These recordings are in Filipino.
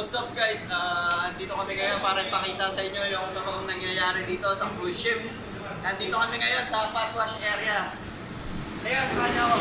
What's up guys? Andito kami ngayon para ipakita sa inyo yung totoong nangyayari dito sa cruise ship. Nandito kami ngayon sa Patwash area. Kaya samahan niyo ako.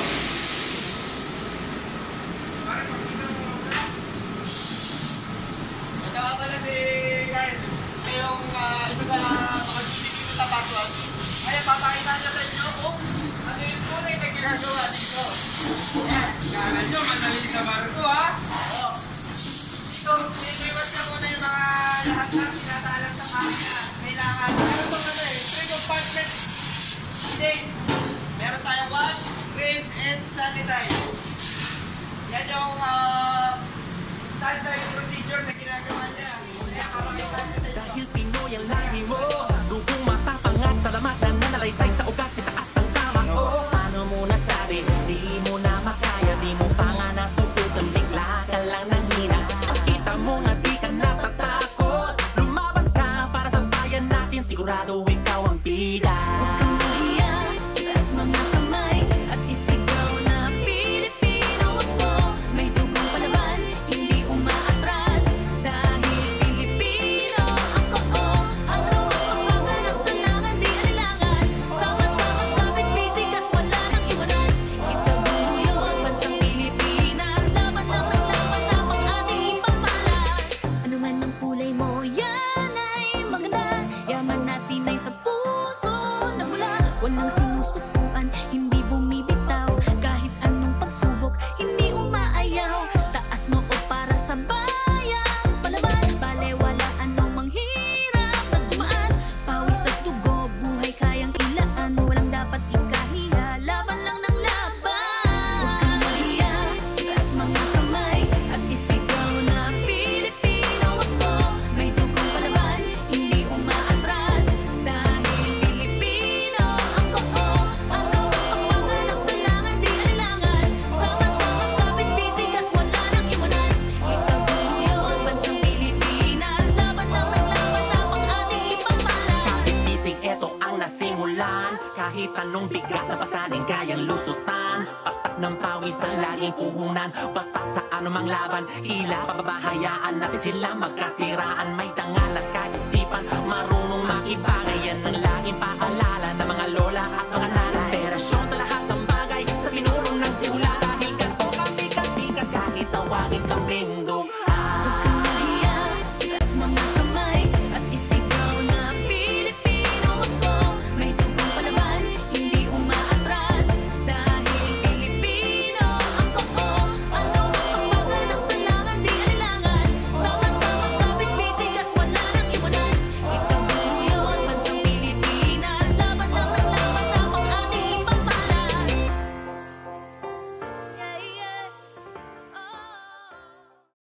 Ito nga pala si guys. Yung isa sa makagiging dito sa Patwash. Kaya papakita niya sa inyo kung ano yung tunay na ginagawa dito. Yes! Kala nyo, madali sa barko ha? Oo. So, i-reverse na muna yung mga lahat na pinatalang sa kanya. Kailangan, meron itong ano eh, 3 compartment sink. Meron tayong wash, rinse, and sanitize. Yan yung standard procedure na ginagawa niya. Kaya kapakita niya sa inyo. Dahil Pinoy ang lahi mo, dugong matapang at salamat na nanalaitay sa ugat, itaas ang tama. O, paano mo nasabi, di mo na makaya, di mo pa nga nasusutan, bigla ka lang nanghina. Kita mo nga di ka natatakot, lumaban ka para sa bayan natin, sigurado ikaw ang bida. Walang sinusukuan, hindi bumibitaw. Kahit anong pagsubok, hindi umaayaw. Taas noo para sa bayan, palaban, balewala anong manghirap at dumaan. Pawis at dugo, buhay kayang ilaan. Walang dapat ikahiya, laban lang ng laban. Huwag kang mahiya, itaas mga kamay at isigaw na Pilipino ako. May dugong palaban, hindi umaatras. Dahil Pilipino kahit anong bigat na pasanin kayang lusutan. Patak ng pawisan, laging puhunan. Patak sa anumang laban, hila pababahayaan natin sila magkasiraan. May dangal at kaisipan, marunong makibagay. Yan ang laging paalala ng mga